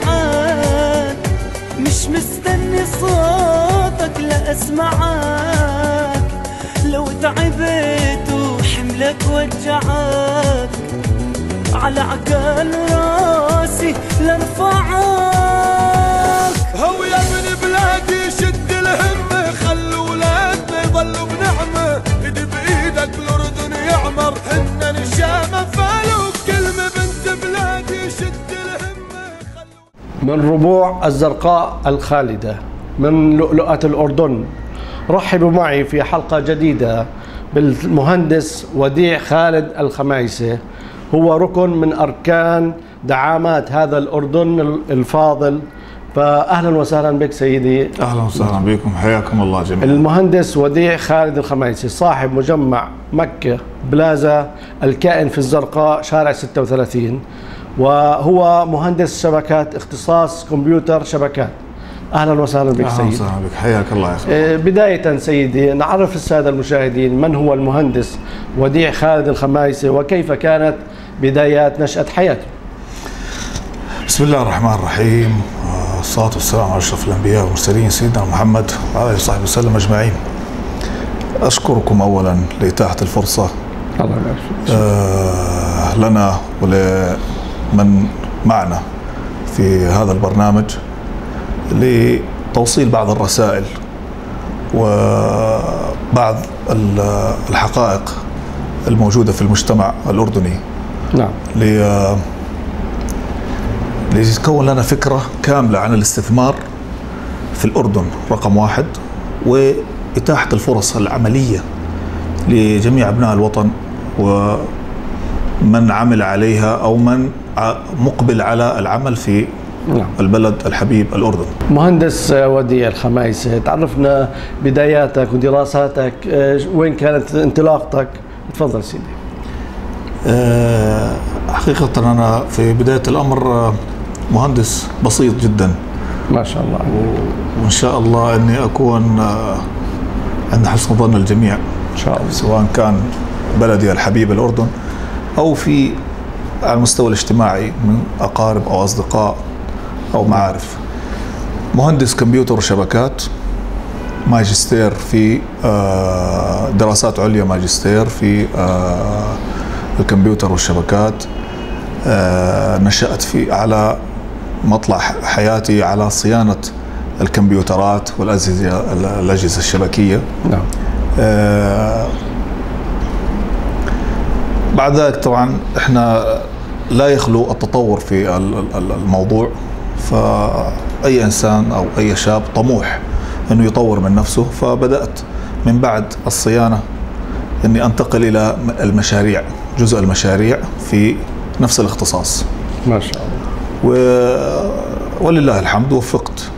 معاك، مش مستني صوتك لأسمعك، لو تعبت وحملك وجعك على عقال راسي لارفعك. هو يا ابن بلادي شد الهمة، خلوا ولادنا يضلوا بنعمة، ايد بايدك الأردن يعمر، هن الشام فالوا كلمة بنت بلادي شد الهمة. من ربوع الزرقاء الخالدة من لؤلؤة الأردن، رحبوا معي في حلقة جديدة بالمهندس وديع خالد الخمايسي، هو ركن من أركان دعامات هذا الأردن الفاضل. فأهلا وسهلا بك سيدي. أهلا وسهلا بكم، حياكم الله جميعا. المهندس وديع خالد الخمايسي صاحب مجمع مكة بلازا الكائن في الزرقاء شارع 36، وهو مهندس شبكات اختصاص كمبيوتر شبكات. أهلا وسهلا بك سيدي. أهلا وسهلا بك، حياك الله يا أخي. بداية سيدي نعرف السادة المشاهدين من هو المهندس وديع خالد الخمايسي وكيف كانت بدايات نشأة حياته. بسم الله الرحمن الرحيم، والصلاة والسلام على أشرف الأنبياء والمرسلين سيدنا محمد وعلى آله وصحبه وسلم أجمعين. أشكركم أولا لإتاحة الفرصة الله يبارك لنا ولمن معنا في هذا البرنامج لتوصيل بعض الرسائل وبعض الحقائق الموجودة في المجتمع الأردني. نعم. ليكون لنا فكرة كاملة عن الاستثمار في الأردن رقم واحد، وإتاحة الفرص العملية لجميع أبناء الوطن ومن عمل عليها أو من مقبل على العمل في البلد الحبيب الأردن. مهندس وديع الخمايسي، تعرفنا بداياتك ودراساتك، وين كانت انطلاقتك؟ تفضل سيدي. حقيقة أنا في بداية الأمر مهندس بسيط جدا ما شاء الله، وإن شاء الله أني أكون عند حسن ظن الجميع إن شاء الله، سواء كان بلدي الحبيب الأردن أو في على المستوى الاجتماعي من أقارب أو أصدقاء أو معارف. مهندس كمبيوتر وشبكات، ماجستير في دراسات عليا، ماجستير في الكمبيوتر والشبكات. نشأت على مطلع حياتي على صيانة الكمبيوترات والأجهزة الشبكية. نعم. بعد ذلك طبعا احنا لا يخلو التطور في الموضوع، فأي إنسان أو أي شاب طموح أنه يطور من نفسه، فبدأت من بعد الصيانة أني أنتقل إلى المشاريع، جزء المشاريع في نفس الاختصاص. ما شاء الله. ولله الحمد وفقت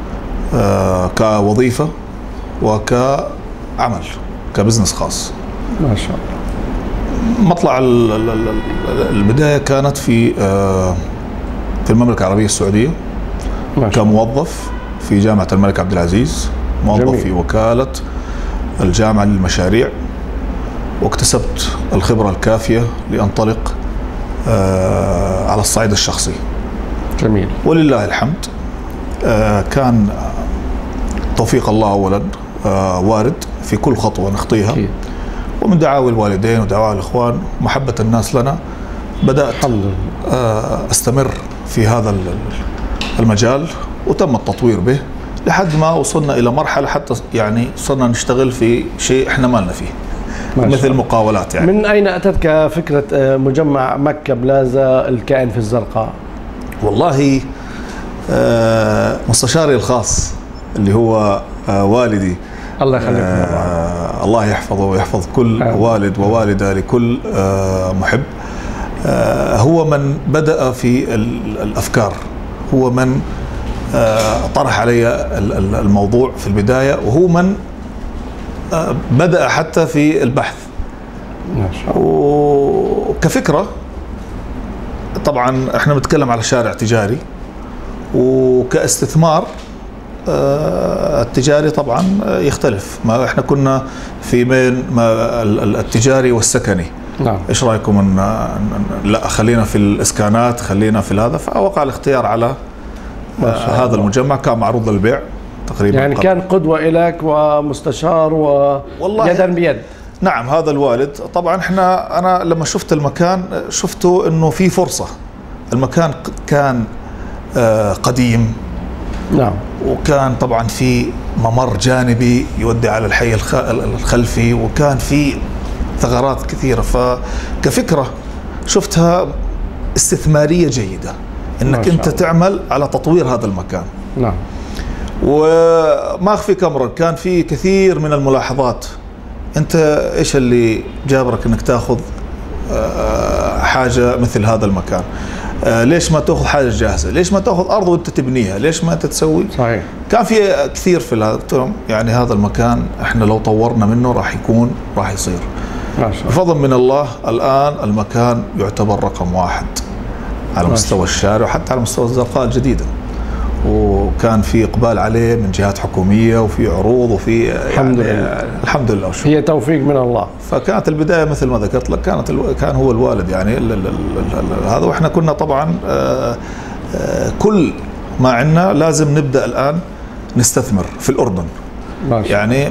كوظيفة وكعمل كبزنس خاص. ما شاء الله. مطلع البداية كانت في المملكة العربية السعودية كموظف في جامعة الملك عبد العزيز، موظف جميل. في وكالة الجامعة للمشاريع، واكتسبت الخبرة الكافية لأنطلق على الصعيد الشخصي. جميل. ولله الحمد. كان توفيق الله أولا وارد في كل خطوة نخطيها، ومن دعاوي الوالدين ودعاوي الإخوان محبة الناس لنا بدأت أستمر في هذا المجال، وتم التطوير به لحد ما وصلنا إلى مرحلة حتى يعني صرنا نشتغل في شيء إحنا ما لنا فيه، مثل مقاولات. يعني من أين أتتك فكرة مجمع مكة بلازا الكائن في الزرقاء؟ والله مستشاري الخاص اللي هو والدي، الله يخليك، الله يحفظه ويحفظ كل والد ووالدة لكل محب، هو من بدأ في الأفكار، هو من طرح علي الموضوع في البداية، وهو من بدأ حتى في البحث. ما شاء الله. وكفكرة طبعا احنا بنتكلم على شارع تجاري، وكاستثمار التجاري طبعا يختلف. ما احنا كنا في بين التجاري والسكني. نعم. ايش رايكم لا خلينا في الاسكانات، خلينا في هذا، فوقع الاختيار على هذا المجمع كان معروض للبيع تقريبا. يعني كان قدوة لك ومستشار ويدا بيد. نعم، هذا الوالد طبعا. أنا لما شفت المكان شفته أنه في فرصة. المكان كان قديم. نعم. وكان طبعا في ممر جانبي يودي على الحي الخلفي، وكان في ثغرات كثيرة، فكفكرة شفتها استثمارية جيدة انك انت تعمل على تطوير هذا المكان. نعم. وما اخفيك امرا، كان في كثير من الملاحظات. انت ايش اللي جابرك انك تاخذ حاجة مثل هذا المكان؟ ليش ما تاخذ حاجه جاهزه؟ ليش ما تاخذ ارض وانت تبنيها؟ ليش ما انت تسوي؟ صحيح. كان في كثير في هذا. يعني هذا المكان احنا لو طورنا منه راح يصير ما شاء الله. بفضل من الله. الان المكان يعتبر رقم 1 على مستوى الشارع وحتى على مستوى الزرقاء الجديدة، وكان في اقبال عليه من جهات حكوميه وفي عروض وفي الحمد لله. الحمد لله وشكرا. هي توفيق من الله. فكانت البدايه مثل ما ذكرت لك، كان هو الوالد يعني هذا. واحنا كنا طبعا كل ما عندنا لازم نبدا الان نستثمر في الاردن. يعني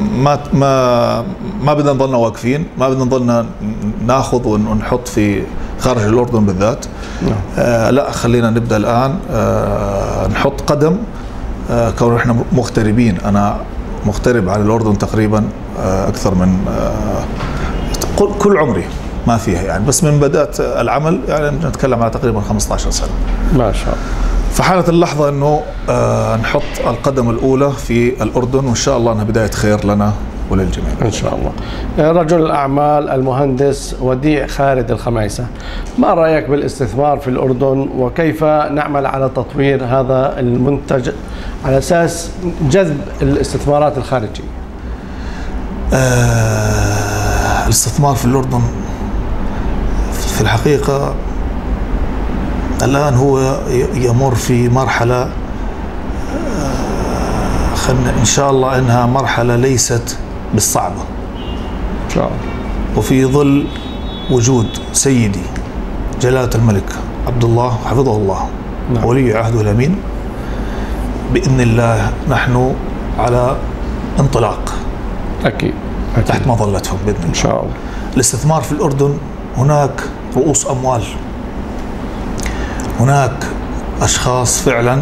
ما بدنا نضلنا واقفين، ما بدنا نضلنا ناخذ ونحط في خارج الاردن بالذات. لا، خلينا نبدا الان نحط قدم. كون احنا مغتربين، انا مغترب عن الاردن تقريبا اكثر من كل عمري ما فيها يعني، بس من بدات العمل يعني نتكلم على تقريبا 15 سنه. ما شاء الله. فحانت اللحظه انه نحط القدم الاولى في الاردن، وان شاء الله انها بدايه خير لنا وللجميع ان شاء الله. رجل الاعمال المهندس وديع خالد الخميسة، ما رايك بالاستثمار في الاردن وكيف نعمل على تطوير هذا المنتج على اساس جذب الاستثمارات الخارجيه؟ الاستثمار في الاردن في الحقيقه الان هو يمر في مرحله ان شاء الله انها مرحله ليست بالصعبه ان شاء الله، وفي ظل وجود سيدي جلاله الملك عبد الله حفظه الله ولي عهده الامين، باذن الله نحن على انطلاق. اكيد تحت مظلتهم باذن الله ان شاء الله. الاستثمار في الاردن هناك رؤوس اموال، هناك اشخاص فعلا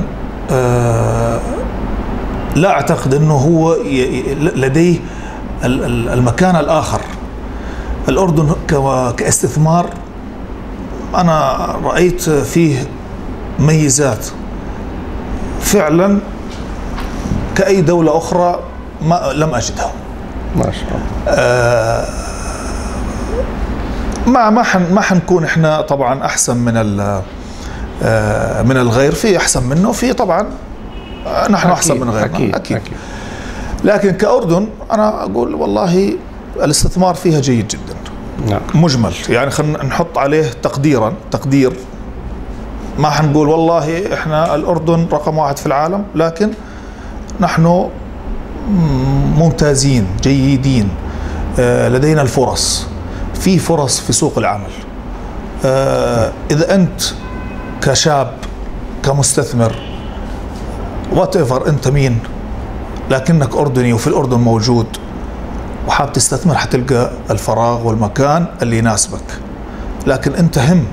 لا اعتقد انه هو لديه المكان الاخر. الاردن كاستثمار انا رايت فيه ميزات فعلا كاي دوله اخرى لم اجدها. ما شاء الله. ما حنكون احنا طبعا احسن من الغير، في احسن منه، في طبعا نحن أكيد احسن من غيرنا أكيد. لكن كأردن انا اقول والله الاستثمار فيها جيد جدا. نعم. مجمل يعني خلينا نحط عليه تقدير. ما حنقول والله احنا الاردن رقم 1 في العالم، لكن نحن ممتازين جيدين. لدينا الفرص، في فرص في سوق العمل. اذا انت كشاب كمستثمر whatever انت مين، لكنك اردني وفي الاردن موجود وحاب تستثمر، حتلقى الفراغ والمكان اللي يناسبك. لكن انت هم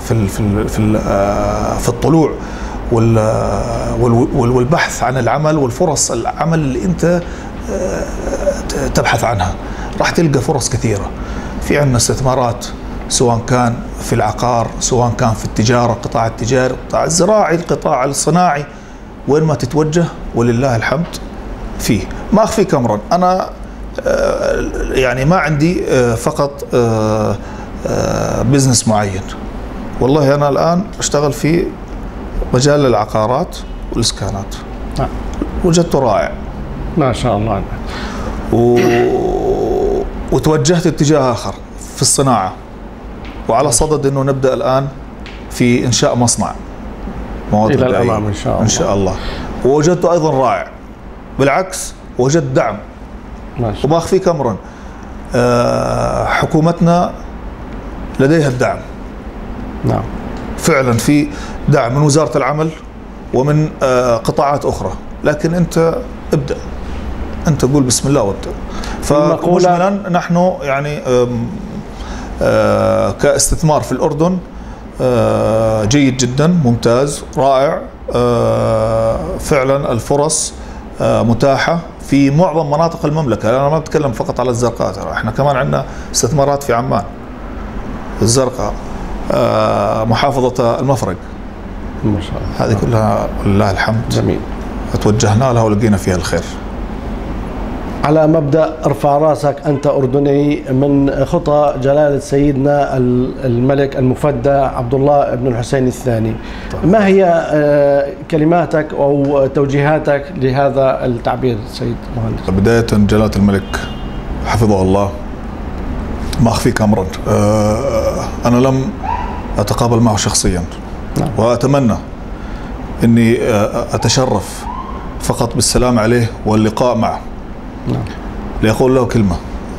في الطلوع والبحث عن العمل والفرص العمل اللي انت تبحث عنها، راح تلقى فرص كثيرة. في عندنا استثمارات سواء كان في العقار، سواء كان في التجارة، القطاع التجاري، القطاع الزراعي، القطاع الصناعي، وين ما تتوجه ولله الحمد فيه. ما أخفيك أمرا، أنا يعني ما عندي فقط بزنس معين. والله أنا الآن أشتغل في مجال العقارات والإسكانات. وجدته رائع ما شاء الله. وتوجهت اتجاه آخر في الصناعة، وعلى صدد أنه نبدأ الآن في إنشاء مصنع مواد إلى الأمام إن شاء الله. إن شاء الله. ووجدته أيضا رائع، بالعكس وجدت دعم. وما أخفيك أمرا، حكومتنا لديها الدعم. نعم. فعلا في دعم من وزارة العمل ومن قطاعات أخرى، لكن أنت ابدأ، أنت قول بسم الله وابدأ. فمجملا نحن يعني كاستثمار في الأردن جيد جدا، ممتاز، رائع. فعلا الفرص متاحة في معظم مناطق المملكة. أنا ما بتكلم فقط على الزرقاء، ترى احنا كمان عندنا استثمارات في عمان، الزرقاء، محافظة المفرق، ما شاء الله، هذه كلها لله الحمد جميل، توجهنا لها ولقينا فيها الخير. على مبدأ ارفع راسك أنت أردني، من خطى جلالة سيدنا الملك المفدى عبد الله بن الحسين الثاني، ما هي كلماتك أو توجيهاتك لهذا التعبير سيد مهندس؟ بداية جلالة الملك حفظه الله، ما أخفيك أمرا، أنا لم أتقابل معه شخصيا، وأتمنى أني أتشرف فقط بالسلام عليه واللقاء معه، ليقول له كلمة: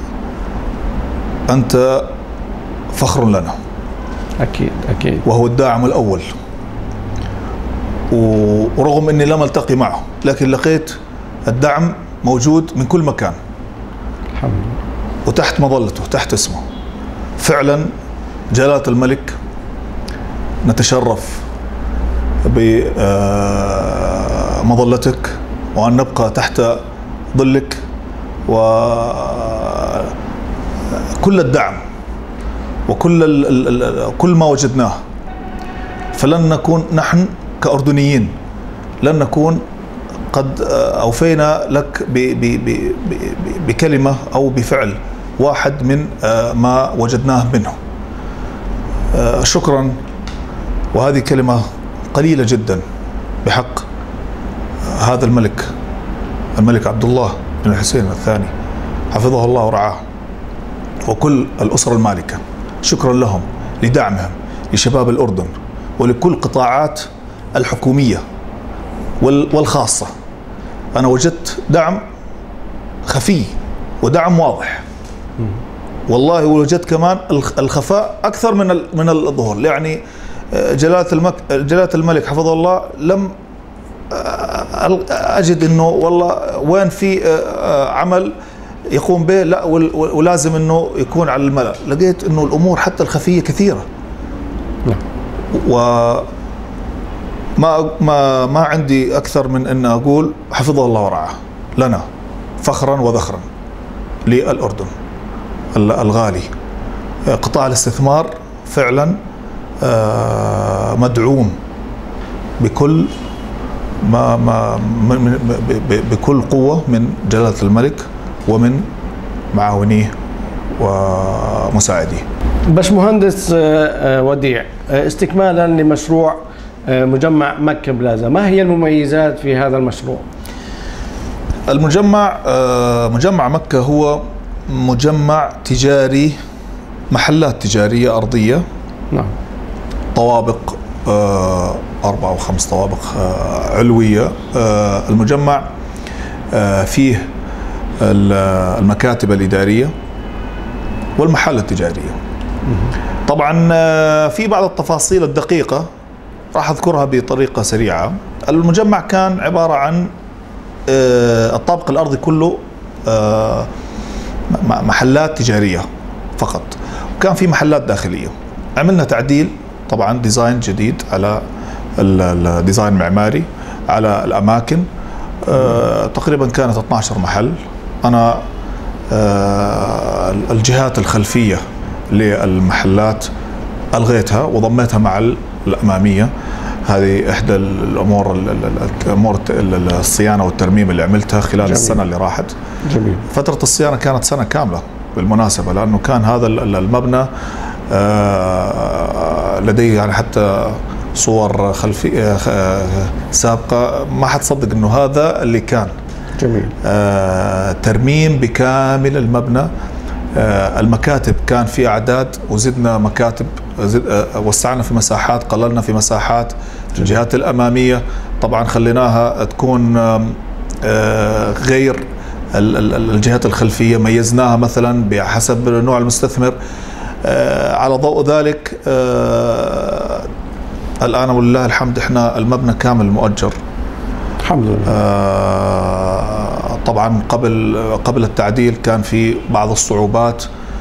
أنت فخر لنا. أكيد أكيد. وهو الداعم الأول، ورغم أني لم ألتقي معه لكن لقيت الدعم موجود من كل مكان، الحمد لله، وتحت مظلته، تحت اسمه. فعلا جلالة الملك نتشرف بمظلتك، وأن نبقى تحت ظلك، وكل الدعم وكل كل ما وجدناه. فلن نكون نحن كأردنيين لن نكون قد أوفينا لك بكلمة أو بفعل واحد من ما وجدناه منه. شكرا. وهذه كلمة قليلة جدا بحق هذا الملك عبد الله بن الحسين الثاني حفظه الله ورعاه، وكل الأسرة المالكة. شكرا لهم لدعمهم لشباب الأردن ولكل قطاعات الحكومية والخاصة. أنا وجدت دعم خفي ودعم واضح، والله وجدت كمان الخفاء أكثر من الظهور. يعني جلالة الملك حفظه الله لم أجد أنه والله وين في عمل يقوم به، لا ولازم أنه يكون على الملأ. لقيت أنه الأمور حتى الخفية كثيرة، وما ما عندي أكثر من أن أقول حفظه الله ورعاه لنا فخرا وذخرا للأردن الغالي. قطاع الاستثمار فعلا مدعوم بكل بكل قوة من جلالة الملك ومن معاونيه ومساعديه. باشمهندس وديع، استكمالا لمشروع مجمع مكة بلازا، ما هي المميزات في هذا المشروع؟ مجمع مكة هو مجمع تجاري، محلات تجارية أرضية، نعم، طوابق 4 أو 5 طوابق علوية. المجمع فيه المكاتب الإدارية والمحال التجارية. طبعا في بعض التفاصيل الدقيقة راح أذكرها بطريقة سريعة. المجمع كان عبارة عن الطابق الأرضي كله محلات تجارية فقط، وكان في محلات داخلية. عملنا تعديل طبعا، ديزاين جديد على الديزاين معماري على الأماكن. تقريبا كانت 12 محل. أنا الجهات الخلفية للمحلات ألغيتها وضميتها مع الأمامية. هذه إحدى الأمور الصيانة والترميم اللي عملتها خلال جميل. السنة اللي راحت. جميل. فترة الصيانة كانت سنة كاملة بالمناسبة، لأنه كان هذا المبنى لديه يعني حتى صور خلفية سابقة ما حتصدق إنه هذا اللي كان. جميل. ترميم بكامل المبنى. المكاتب كان في أعداد وزدنا مكاتب، وسعنا في مساحات، قللنا في مساحات. الجهات الأمامية طبعا خليناها تكون غير الجهات الخلفية، ميزناها مثلا بحسب نوع المستثمر. على ضوء ذلك الآن ولله الحمد إحنا المبنى كامل مؤجر الحمد لله. طبعا قبل التعديل كان في بعض الصعوبات،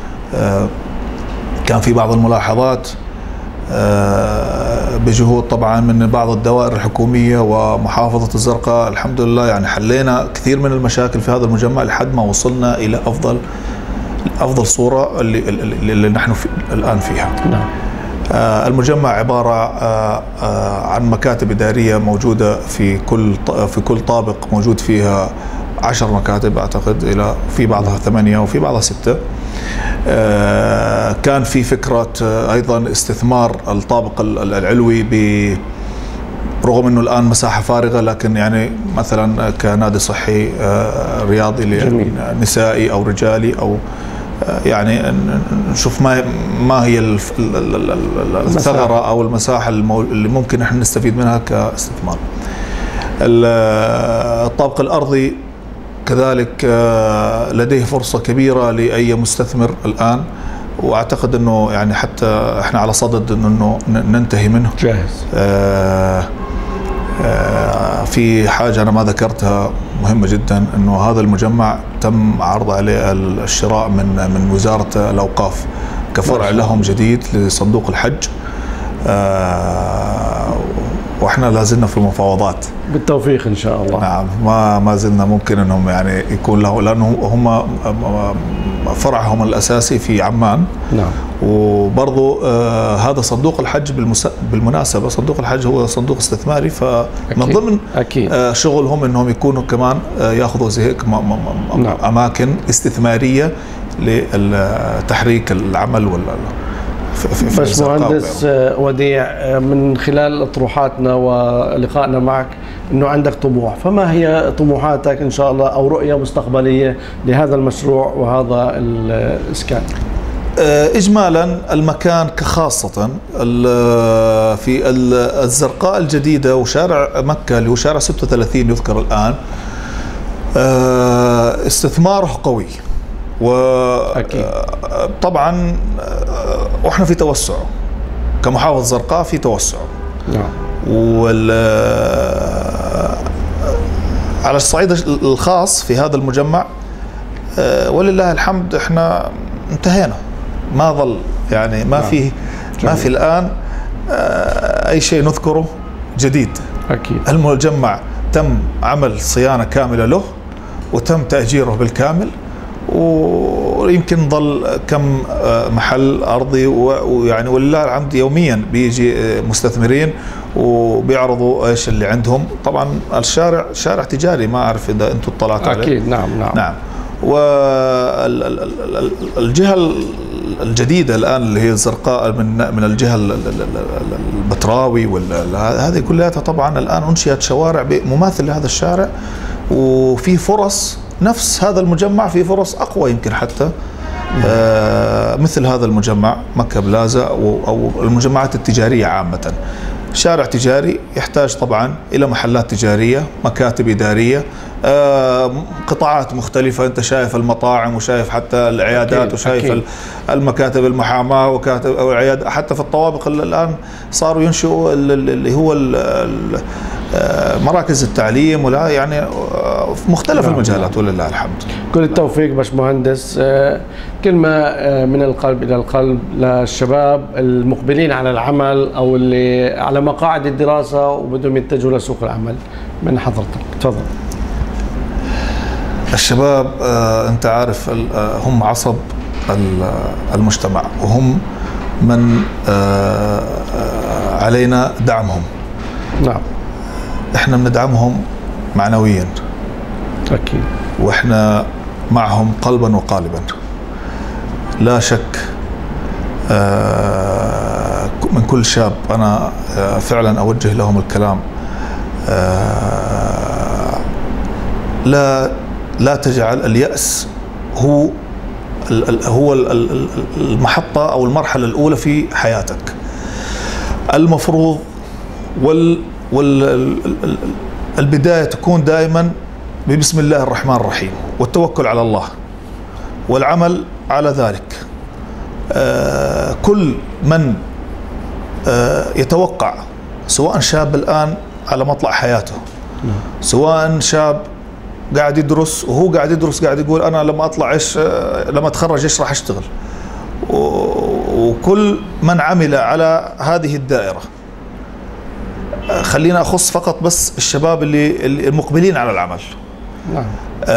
كان في بعض الملاحظات بجهود طبعا من بعض الدوائر الحكومية ومحافظة الزرقاء. الحمد لله يعني حلينا كثير من المشاكل في هذا المجمع لحد ما وصلنا إلى أفضل صورة اللي نحن الآن فيها. نعم. المجمع عبارة عن مكاتب إدارية موجودة في كل طابق، موجود فيها 10 مكاتب أعتقد، إلى في بعضها 8 وفي بعضها 6. كان في فكرة أيضا استثمار الطابق العلوي رغم أنه الآن مساحة فارغة، لكن يعني مثلا كنادي صحي رياضي نسائي أو رجالي، أو يعني نشوف ما هي الثغرة أو المساحة اللي ممكن نحن نستفيد منها كاستثمار. الطابق الأرضي كذلك لديه فرصة كبيرة لأي مستثمر الآن، وأعتقد أنه يعني حتى إحنا على صدد أنه ننتهي منه. جاهز. في حاجة أنا ما ذكرتها مهمة جدا، أنه هذا المجمع تم عرض عليه الشراء من وزارة الأوقاف كفرع لهم جديد لصندوق الحج، واحنا لازلنا في المفاوضات. بالتوفيق ان شاء الله. نعم، ما زلنا ممكن انهم يعني يكون له، لانه هم فرعهم الاساسي في عمان. نعم. وبرضه هذا صندوق الحج بالمناسبه، صندوق الحج هو صندوق استثماري، فمن ضمن شغلهم انهم يكونوا كمان ياخذوا زي هيك اماكن استثماريه لتحريك العمل باشمهندس وديع، من خلال اطروحاتنا ولقائنا معك انه عندك طموح، فما هي طموحاتك ان شاء الله او رؤيه مستقبليه لهذا المشروع وهذا الاسكان؟ اجمالا المكان كخاصه في الزرقاء الجديده وشارع مكه اللي هو شارع 36 يذكر الان، استثماره قوي، وطبعا واحنا في توسع كمحافظة الزرقاء، في توسع. نعم. على الصعيد الخاص في هذا المجمع ولله الحمد احنا انتهينا، ما ظل يعني ما في الآن أي شيء نذكره جديد. أكيد. المجمع تم عمل صيانة كاملة له وتم تأجيره بالكامل، ويمكن ظل كم محل أرضي، ويعني ولله الحمد يوميا بيجي مستثمرين وبيعرضوا ايش اللي عندهم. طبعا الشارع شارع تجاري، ما أعرف إذا أنتم اطلعتوا عليه. أكيد. نعم. والجهة الجديدة الآن اللي هي الزرقاء من الجهة البتراوي هذه كلها طبعا الآن أنشئت شوارع مماثل لهذا الشارع، وفي فرص نفس هذا المجمع، في فرص أقوى يمكن حتى مثل هذا المجمع مكة بلازا أو المجمعات التجارية عامة. شارع تجاري يحتاج طبعا إلى محلات تجارية، مكاتب إدارية، قطاعات مختلفة. أنت شايف المطاعم وشايف حتى العيادات. أكيد. وشايف أكيد. المكاتب المحاماة وكاتب أو العيادة، حتى في الطوابق الآن صاروا ينشئوا اللي هو مراكز التعليم، ولا يعني في مختلف المجالات ولله الحمد. كل التوفيق باشمهندس. كلمة من القلب إلى القلب للشباب المقبلين على العمل أو اللي على مقاعد الدراسة وبدهم يتجهوا لسوق العمل من حضرتك، تفضل. الشباب أنت عارف هم عصب المجتمع، وهم من علينا دعمهم. نعم. احنا بندعمهم معنويا. أكيد. واحنا معهم قلبا وقالبا. لا شك من كل شاب أنا فعلا أوجه لهم الكلام، لا تجعل اليأس هو المحطة أو المرحلة الأولى في حياتك. المفروض البداية تكون دائما ببسم الله الرحمن الرحيم، والتوكل على الله والعمل على ذلك. كل من يتوقع سواء شاب الآن على مطلع حياته، سواء شاب قاعد يدرس وهو قاعد يدرس قاعد يقول أنا لما أطلع إيش، لما أتخرج إيش راح أشتغل، وكل من عمل على هذه الدائرة. خلينا أخص فقط بس الشباب اللي المقبلين على العمل. نعم.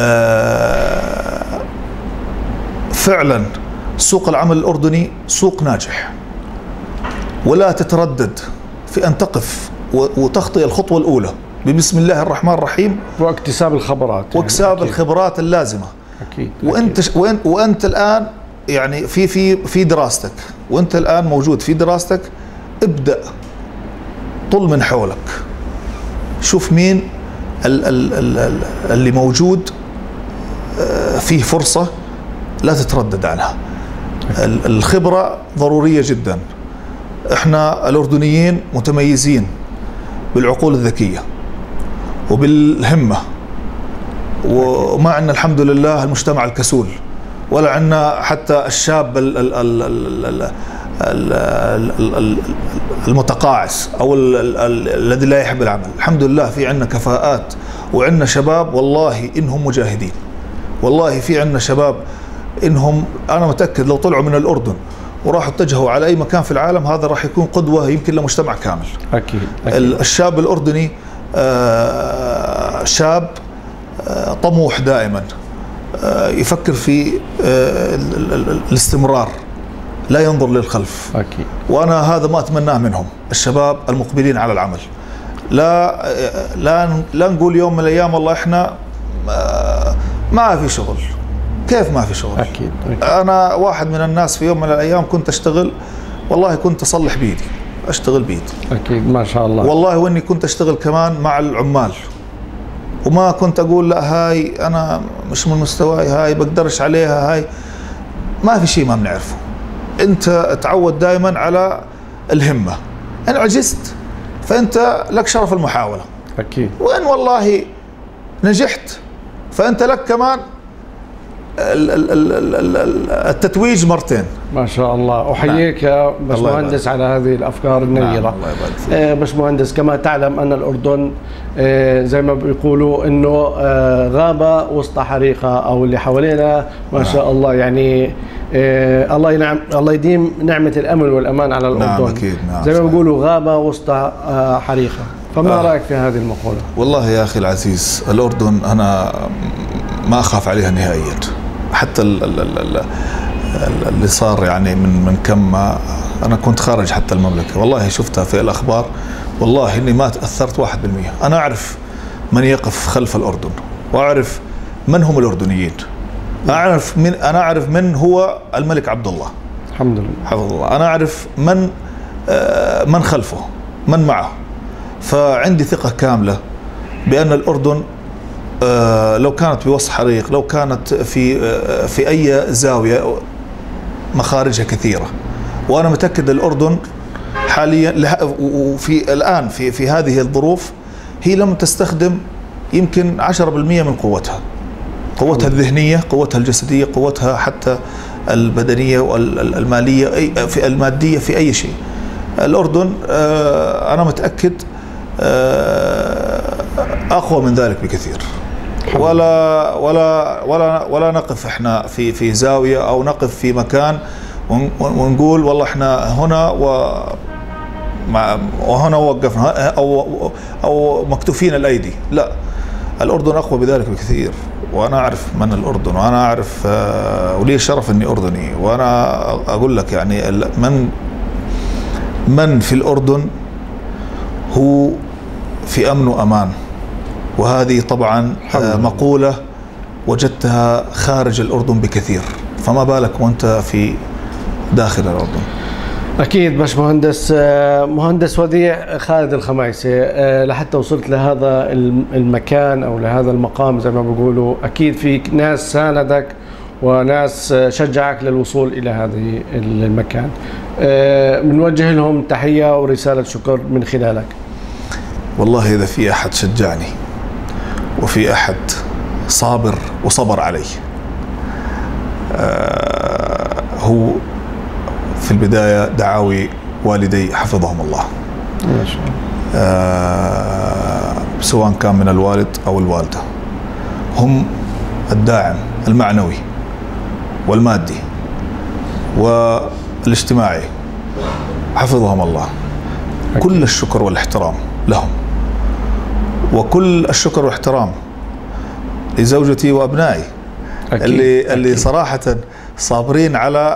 فعلا سوق العمل الأردني سوق ناجح، ولا تتردد في أن تقف وتخطي الخطوة الأولى ببسم الله الرحمن الرحيم، واكتساب الخبرات واكتساب الخبرات اللازمة. أكيد. وأنت الآن يعني في دراستك، وأنت الآن موجود في دراستك، ابدأ طل من حولك، شوف مين اللي موجود فيه فرصة، لا تتردد عنها. الخبرة ضرورية جدا. احنا الأردنيين متميزين بالعقول الذكية وبالهمة، وما عندنا الحمد لله المجتمع الكسول، ولا عندنا حتى الشاب المتقاعس أو الذي لا يحب العمل. الحمد لله في عندنا كفاءات، وعندنا شباب والله إنهم مجاهدين، والله في عندنا شباب إنهم أنا متأكد لو طلعوا من الأردن وراحوا اتجهوا على أي مكان في العالم هذا راح يكون قدوة يمكن لمجتمع كامل. أكيد. الشاب الأردني شاب طموح دائما، يفكر في الاستمرار، لا ينظر للخلف. أكيد. وأنا هذا ما أتمناه منهم، الشباب المقبلين على العمل. لا نقول يوم من الأيام والله إحنا ما في شغل. كيف ما في شغل؟ أكيد. أنا واحد من الناس في يوم من الأيام كنت أشتغل، والله كنت أصلح بيدي، أشتغل بيدي. أكيد ما شاء الله. والله وإني كنت أشتغل كمان مع العمال، وما كنت أقول لا هاي أنا مش من مستواي، هاي بقدرش عليها، هاي ما في شيء ما بنعرفه. أنت تعود دائما على الهمة، إن عجزت فأنت لك شرف المحاولة. أكيد. وإن والله نجحت فأنت لك كمان التتويج مرتين. ما شاء الله. أحييك يا باشمهندس على هذه الأفكار النيرة. الله يبارك فيك. باشمهندس، كما تعلم أن الأردن زي ما بيقولوا إنه غابة وسط حريقة، أو اللي حوالينا ما شاء الله يعني الله يديم نعمة الأمن والأمان على الأردن. نعم أكيد. نعم زي ما بيقولوا غابة وسط حريقة. فما رأيك في هذه المقولة؟ والله يا أخي العزيز، الأردن أنا ما أخاف عليها نهائيا. حتى اللي صار يعني من كم أنا كنت خارج حتى المملكة، والله شفتها في الأخبار، والله إني ما تأثرت 1%. أنا أعرف من يقف خلف الأردن، وأعرف من هم الأردنيين، أنا أعرف من هو الملك عبد الله الحمد لله حفظ الله، أنا أعرف من خلفه، من معه. فعندي ثقة كاملة بأن الأردن لو كانت بوسط حريق، لو كانت في أي زاوية، مخارجها كثيرة. وأنا متأكد الأردن حاليا وفي الآن في هذه الظروف هي لم تستخدم يمكن 10% من قوتها الذهنية، قوتها الجسدية، قوتها حتى البدنية والمالية، في المادية، في أي شيء. الأردن أنا متأكد أقوى من ذلك بكثير. ولا نقف احنا في زاوية او نقف في مكان ونقول والله احنا هنا وهنا وقفنا او مكتوفين الايدي. لا، الاردن اقوى بذلك بكثير. وانا اعرف من الاردن، وانا اعرف ولي شرف اني اردني. وانا اقول لك يعني من في الاردن هو في امن وامان. وهذه طبعا مقولة وجدتها خارج الأردن بكثير، فما بالك وأنت في داخل الأردن. أكيد باشمهندس. مهندس وديع خالد الخمايسي، لحتى وصلت لهذا المكان أو لهذا المقام زي ما بيقولوا، أكيد في ناس ساندك وناس شجعك للوصول إلى هذه المكان. بنوجه لهم تحية ورسالة شكر من خلالك. والله إذا في أحد شجعني وفي أحد صابر وصبر علي، هو في البداية دعاوي والدي حفظهم الله. ما شاء الله. سواء كان من الوالد أو الوالدة. هم الداعم المعنوي والمادي والاجتماعي، حفظهم الله. كل الشكر والاحترام لهم، وكل الشكر والاحترام لزوجتي وأبنائي اللي صراحة صابرين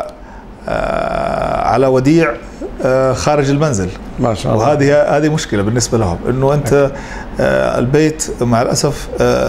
على وديع خارج المنزل، ما شاء الله. وهذه مشكلة بالنسبة لهم، انه انت البيت مع الأسف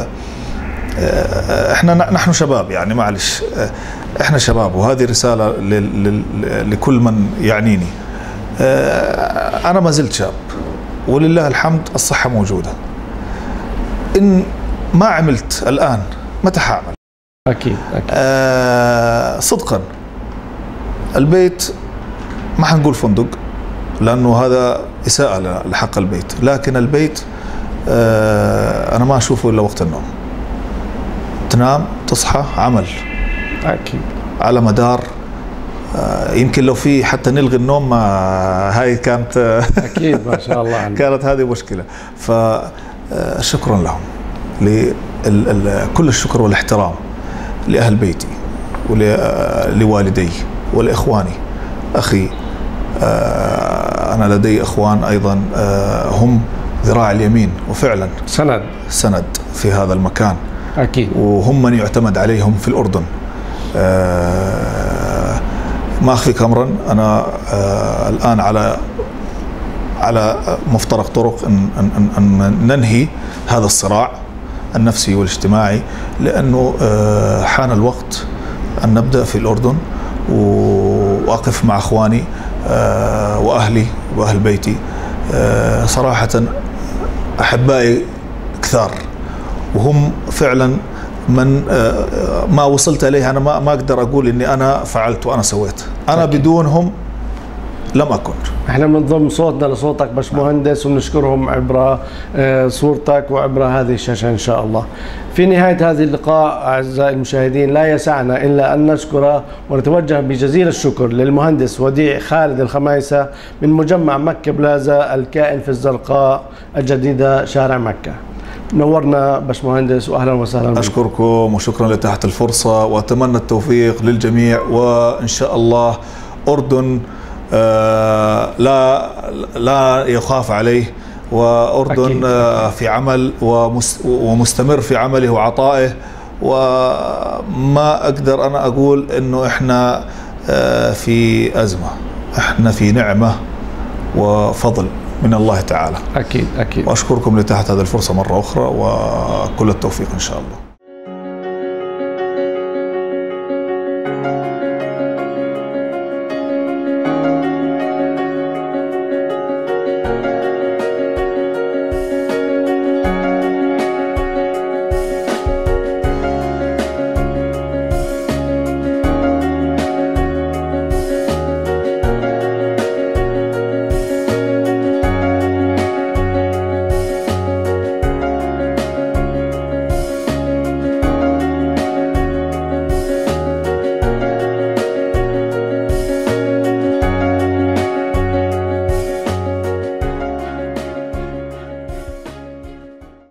نحن شباب، يعني معلش احنا شباب، وهذه رسالة لكل من يعنيني. انا ما زلت شاب ولله الحمد، الصحة موجودة. ان ما عملت الآن متى حاعمل؟ اكيد صدقا البيت ما حنقول فندق لأنه هذا إساءة لحق البيت، لكن البيت أنا ما أشوفه إلا وقت النوم. تنام تصحى عمل أكيد على مدار يمكن لو في حتى نلغي النوم، ما هاي كانت أكيد ما شاء الله كانت هذه مشكلة. فشكرا لهم، كل الشكر والاحترام لأهل بيتي ولوالدي ولإخواني. أخي أنا لدي إخوان أيضا هم ذراع اليمين، وفعلا سند في هذا المكان أكيد، وهم من يعتمد عليهم في الأردن. ما أخفيك أمرا، أنا الآن على مفترق طرق أن ننهي هذا الصراع النفسي والاجتماعي، لأنه حان الوقت أن نبدأ في الأردن وأقف مع أخواني وأهلي وأهل بيتي. صراحة أحبائي كثار، وهم فعلا من ما وصلت إليه. أنا ما أقدر أقول إني أنا فعلت وأنا سويت، أنا بدونهم لم أكن. احنا بنضم صوتنا لصوتك باشمهندس، ونشكرهم عبر صورتك وعبر هذه الشاشة إن شاء الله. في نهاية هذه اللقاء أعزائي المشاهدين، لا يسعنا إلا أن نشكر ونتوجه بجزيل الشكر للمهندس وديع خالد الخمايسة من مجمع مكة بلازا الكائن في الزرقاء الجديدة شارع مكة. نورنا باشمهندس واهلا وسهلا بك. اشكركم وشكرا لإتاحة الفرصة، واتمنى التوفيق للجميع، وان شاء الله اردن لا يخاف عليه، واردن في عمل ومستمر في عمله وعطائه. وما اقدر انا اقول انه احنا في ازمة، احنا في نعمة وفضل من الله تعالى. أكيد. وأشكركم لإتاحة هذه الفرصة مرة أخرى، وكل التوفيق إن شاء الله.